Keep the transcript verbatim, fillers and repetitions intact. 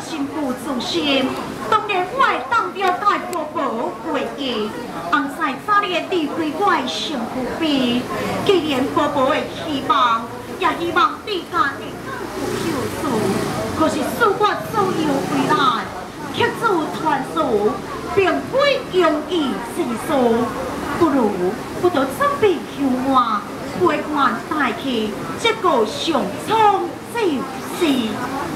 心不自心，当然我会当着大婆婆为义，红晒早日离开我的幸福边。既然婆婆的希望，也希望大家会幸福。可是使我所有为难，却自传授，并非容易之事。不如不得准备休换，陪伴带去，这个上苍就是。